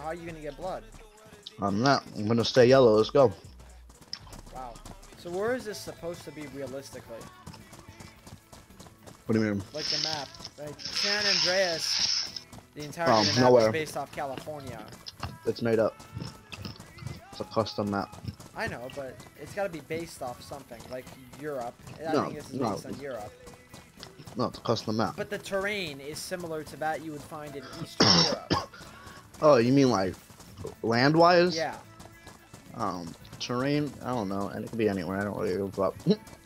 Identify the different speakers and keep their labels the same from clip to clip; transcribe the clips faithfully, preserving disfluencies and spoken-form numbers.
Speaker 1: are you gonna get blood?
Speaker 2: I'm not. I'm gonna stay yellow. Let's go.
Speaker 1: Wow. So where is this supposed to be realistically?
Speaker 2: What do you mean?
Speaker 1: Like the map. Like San Andreas, the entirety
Speaker 2: Um,
Speaker 1: of the map
Speaker 2: nowhere.
Speaker 1: is based off California.
Speaker 2: It's made up. It's a custom map.
Speaker 1: I know, but it's got to be based off something, like Europe. I
Speaker 2: No,
Speaker 1: think this is
Speaker 2: no.
Speaker 1: based on Europe.
Speaker 2: No, it's a custom map.
Speaker 1: But the terrain is similar to that you would find in Eastern Europe.
Speaker 2: Oh, you mean like land-wise?
Speaker 1: Yeah.
Speaker 2: Um, terrain? I don't know, and it could be anywhere. I don't really give up.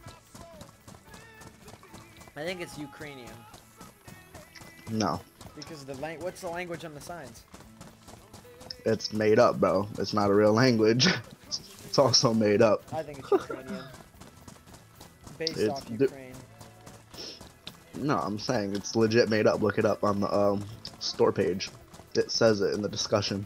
Speaker 1: I think it's Ukrainian.
Speaker 2: No,
Speaker 1: Because of the lang- what's the language on the signs?
Speaker 2: it's made up, bro. It's not a real language. It's also made up.
Speaker 1: I think it's Ukrainian. Based
Speaker 2: It's
Speaker 1: off
Speaker 2: d-
Speaker 1: Ukraine.
Speaker 2: No, I'm saying it's legit made up. Look it up on the um, store page. It says it in the discussion.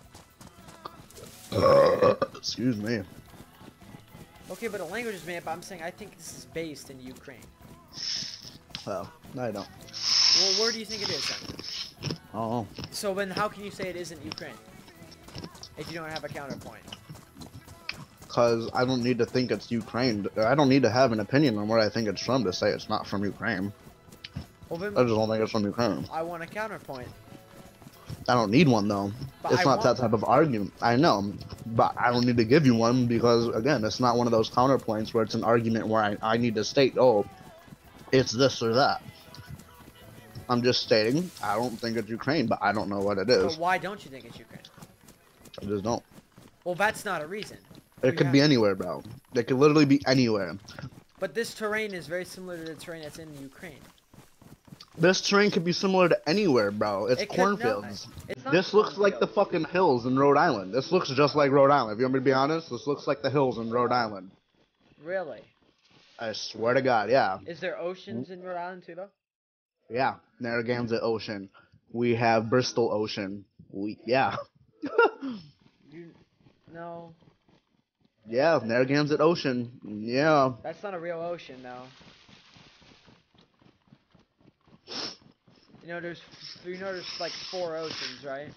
Speaker 2: Uh, excuse me.
Speaker 1: Okay, but a language is made up. I'm saying I think this is based in Ukraine.
Speaker 2: Well, no, I don't.
Speaker 1: Well, where do you think it is then?
Speaker 2: Oh,
Speaker 1: So then how can you say it isn't Ukraine? If you don't have a counterpoint.
Speaker 2: because I don't need to think it's Ukraine. I don't need to have an opinion on where I think it's from to say it's not from Ukraine.
Speaker 1: Well, then
Speaker 2: I just don't think it's from Ukraine.
Speaker 1: I want a counterpoint.
Speaker 2: I don't need one though.
Speaker 1: But
Speaker 2: It's
Speaker 1: I
Speaker 2: not
Speaker 1: want
Speaker 2: that type of argument. I know, but I don't need to give you one because again, it's not one of those counterpoints where it's an argument where I, I need to state, oh, it's this or that. I'm just stating I don't think it's Ukraine, but I don't know what it
Speaker 1: But
Speaker 2: is.
Speaker 1: why don't you think it's Ukraine?
Speaker 2: I just don't.
Speaker 1: Well, that's not a reason.
Speaker 2: It
Speaker 1: We
Speaker 2: could
Speaker 1: have-
Speaker 2: be anywhere, bro. It could literally be anywhere.
Speaker 1: But this terrain is very similar to the terrain that's in Ukraine.
Speaker 2: This terrain could be similar to anywhere, bro. It's
Speaker 1: It could-
Speaker 2: cornfields.
Speaker 1: no, it's not
Speaker 2: This looks like the
Speaker 1: cornfields.
Speaker 2: fucking hills in Rhode Island. This looks just like Rhode Island. If you want me to be honest, this looks like the hills in Rhode Island.
Speaker 1: Really?
Speaker 2: I swear to God, yeah.
Speaker 1: Is there oceans in Rhode Island too, though?
Speaker 2: Yeah, Narragansett Ocean. We have Bristol Ocean. We yeah.
Speaker 1: You, no,
Speaker 2: Yeah, Narragansett Ocean. Yeah.
Speaker 1: that's not a real ocean, though. You know, there's, you know, there's like four oceans, right?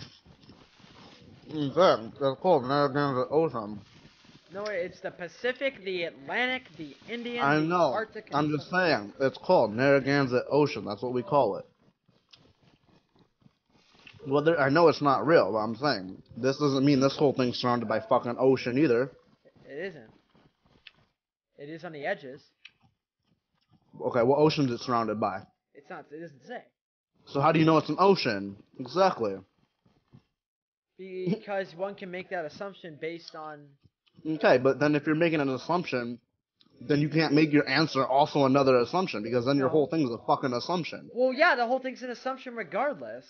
Speaker 2: In fact, that's called Narragansett Ocean.
Speaker 1: No, it's the Pacific, the Atlantic, the Indian,
Speaker 2: I
Speaker 1: the
Speaker 2: know.
Speaker 1: Arctic. and
Speaker 2: I'm
Speaker 1: the
Speaker 2: just saying. It's called Narragansett Ocean. That's what we call it. Well, there, I know it's not real, but I'm saying this doesn't mean this whole thing's surrounded by fucking ocean either.
Speaker 1: It isn't. It is on the edges.
Speaker 2: Okay, what ocean is it surrounded by?
Speaker 1: It's not. It doesn't say.
Speaker 2: So how do you know it's an ocean? Exactly.
Speaker 1: Because one can make that assumption based on.
Speaker 2: Okay, but then if you're making an assumption, then you can't make your answer also another assumption, because then your
Speaker 1: No.
Speaker 2: whole thing is a fucking assumption.
Speaker 1: Well, yeah, the whole thing's an assumption regardless.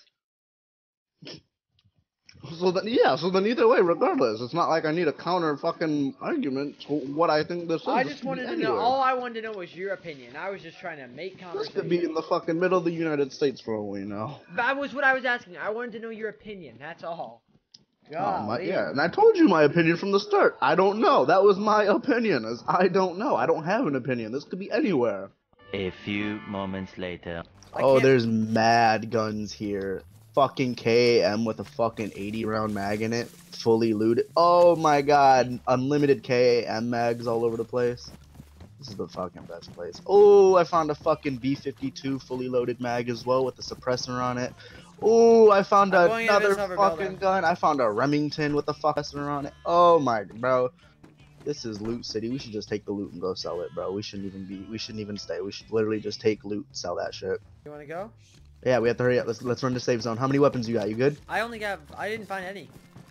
Speaker 2: So then, yeah, so then either way, regardless, it's not like I need a counter fucking argument to what I think this is.
Speaker 1: I
Speaker 2: This
Speaker 1: just
Speaker 2: could be
Speaker 1: wanted to know.
Speaker 2: anywhere.
Speaker 1: All I wanted to know was your opinion. I was just trying to make
Speaker 2: This
Speaker 1: conversation.
Speaker 2: could be in the fucking middle of the United States for all we know.
Speaker 1: That was what I was asking. I wanted to know your opinion. That's all.
Speaker 2: Oh, my,
Speaker 1: Golly.
Speaker 2: yeah, and I told you my opinion from the start. I don't know. That was my opinion. Is I don't know. I don't have an opinion. This could be anywhere.
Speaker 3: A few moments later.
Speaker 1: I
Speaker 2: Oh,
Speaker 1: can't-
Speaker 2: there's mad guns here. Fucking K A M with a fucking eighty round mag in it, fully looted. Oh my god, unlimited K A M mags all over the place. This is the fucking best place. Oh, I found a fucking B fifty-two fully loaded mag as well with a suppressor on it. Oh, I found
Speaker 1: I'm going into
Speaker 2: another
Speaker 1: this other
Speaker 2: fucking
Speaker 1: building.
Speaker 2: gun. I found a Remington with a suppressor on it. Oh my, bro. This is loot city. We should just take the loot and go sell it, bro. We shouldn't even be, we shouldn't even stay. We should literally just take loot and sell that shit.
Speaker 1: You want to go?
Speaker 2: Yeah, we have to hurry up. Let's let's run to safe zone. How many weapons you got? You good?
Speaker 1: I only got. I didn't find any.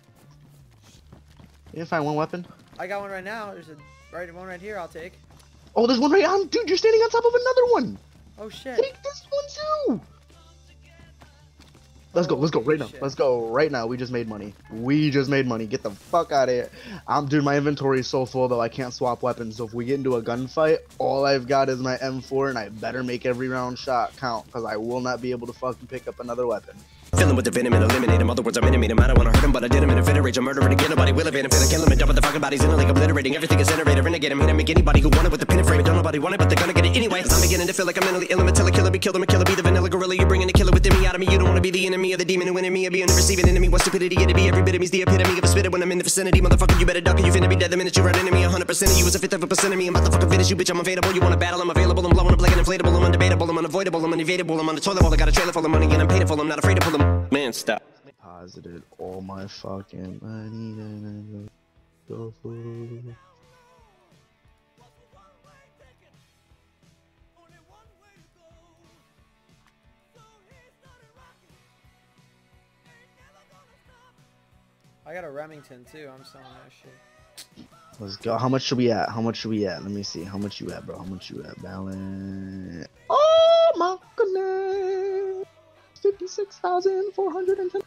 Speaker 2: You didn't find one weapon?
Speaker 1: I got one right now. There's a right one right here. I'll take.
Speaker 2: Oh, there's one right on, dude. You're standing on top of another one.
Speaker 1: Oh shit.
Speaker 2: Take this one too. Let's go. Let's go right now.
Speaker 1: Shit.
Speaker 2: Let's go right now. We just made money. We just made money. Get the fuck out of here. I'm dude. My inventory is so full though. I can't swap weapons. So if we get into a gunfight, all I've got is my M four, and I better make every round shot count because I will not be able to fucking pick up another weapon.
Speaker 4: Filling with the venom and eliminate him. Other words, I'm intimate him. I don't wanna hurt him, but I did him in a fit of rage. I'm murdering again. Nobody will evade him. Finna kill him and dump the fucking bodies in a lake, obliterating everything is generated. Renegade him. Hit him. Make anybody who want it with the pin and frame. Don't nobody want it, but they're gonna get it anyway. Cause I'm beginning to feel like I'm mentally ill. I'm a killer, killer, be killed. I'm a killer, be the vanilla gorilla. You're bringing the killer within me out of me. You don't wanna be the enemy of the demon who in me. Or be in the receiving enemy. What stupidity it'd be. Every bit of me's the epitome of a spitter when I'm in the vicinity. Motherfucker, you better duck or you finna be dead the minute you run into me. one hundred percent of you is a fifth of a percent of me. I'm about to fucking finish you, bitch. I'm available. You wanna battle? I'm available. I'm blowing up like an inflatable. I'm undebatable. I'm unavoidable. I'm unevadable. I'm on the toilet bowl. I got a trailer full of money and I'm paid for. I'm not afraid to pull them. Man, stop.
Speaker 2: Posited all my fucking money and I go for.
Speaker 1: I got a Remington too. I'm selling that shit.
Speaker 2: Let's go. How much should we at? How much should we at? Let me see. How much you at, bro? How much you at? Balance. Oh my goodness. fifty-six thousand four hundred ten.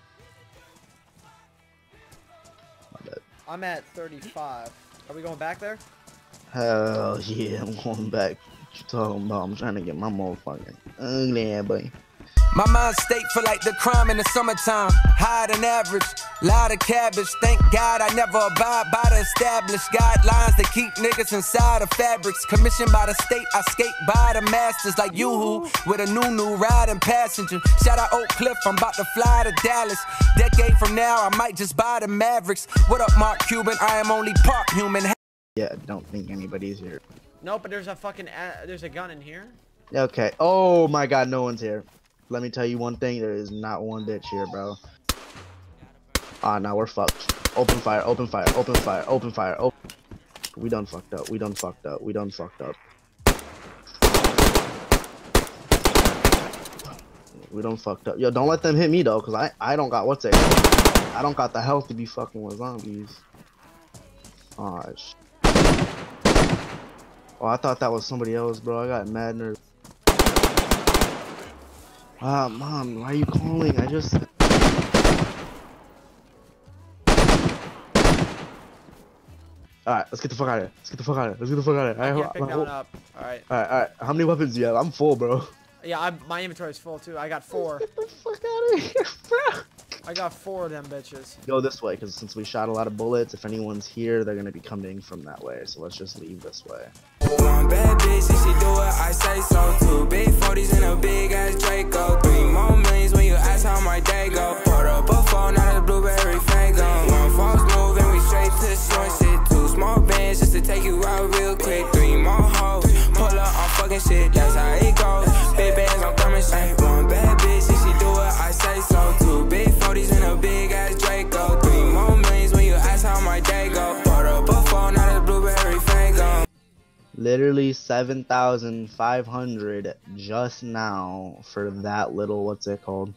Speaker 2: My bad.
Speaker 1: I'm at thirty-five. Are we going back there?
Speaker 2: Hell yeah, I'm going back. What you talking about? I'm trying to get my motherfucking ugly ass boy.
Speaker 5: My mind state feel like the crime in the summertime. Higher than average, lot of cabbage. Thank God I never abide by the established guidelines that keep niggas inside of fabrics. Commissioned by the state, I skate by the masters like Yoo-hoo with a new new riding passenger. Shout out Oak Cliff, I'm about to fly to Dallas. Decade from now, I might just buy the Mavericks. What up, Mark Cuban? I am only part human.
Speaker 2: Yeah, don't think anybody's here.
Speaker 1: No, but there's a fucking uh, there's a gun in here.
Speaker 2: Okay. Oh my God, no one's here. Let me tell you one thing, there is not one bitch here, bro. Ah, now we're fucked. Open fire, open fire, open fire, open fire, open. We done fucked up, we done fucked up, we done fucked up. We done fucked up. Yo, don't let them hit me though, cause I, I don't got what's it. I don't got the health to be fucking with zombies. Oh, sh oh, I thought that was somebody else, bro. I got mad nerves. Ah, uh, Mom, why are you calling? I just... Alright, let's get the fuck out of here. Let's get the fuck out of here. Let's get the fuck out of here.
Speaker 1: I
Speaker 2: All
Speaker 1: can't
Speaker 2: right,
Speaker 1: pick that one up. Alright.
Speaker 2: Alright, alright. How many weapons do you have? I'm full, bro.
Speaker 1: Yeah, I'm, my inventory's full too. I got four.
Speaker 2: Get the fuck out of here, bro.
Speaker 1: I got four of them bitches.
Speaker 2: Go this way, because since we shot a lot of bullets, if anyone's here, they're gonna be coming from that way. So let's just leave this way.
Speaker 6: One bad bitch, if she do it, I say so. Two big forties and a big ass Draco. Three more millions when you ask how my day go. Poured up a phone, not a blueberry fango. One false move and we straight to short shit. Two small bands just to take you out real quick. Three more hoes, pull up on fucking shit, that's how it goes. Big bands, I'm coming straight. One bad bitch, if she do it, I say so. Two big forties and a big ass Draco. Three more millions when you ask how my day go. Poured up a phone, not a blueberry fango.
Speaker 2: Literally seven thousand five hundred just now for that little, what's it called?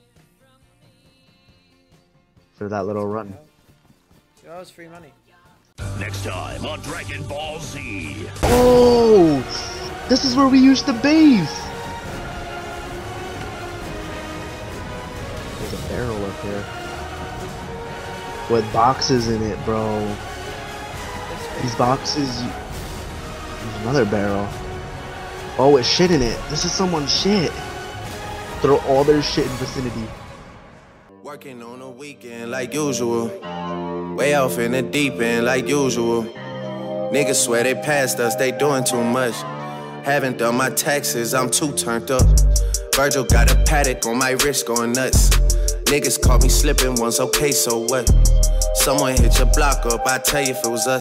Speaker 2: For that little run.
Speaker 1: That was free money.
Speaker 7: Next time on Dragon Ball Z.
Speaker 2: Oh! This is where we used to base! There's a barrel up here. With boxes in it, bro. These boxes... There's another barrel. Oh, with shit in it. This is someone's shit. Throw all their shit in vicinity.
Speaker 6: Working on a weekend like usual. Way off in the deep end like usual. Niggas swear they passed us, they doing too much. Haven't done my taxes, I'm too turned up. Virgil got a paddock on my wrist going nuts. Niggas caught me slipping once, okay, so what? Someone hit your block up, I tell you if it was us.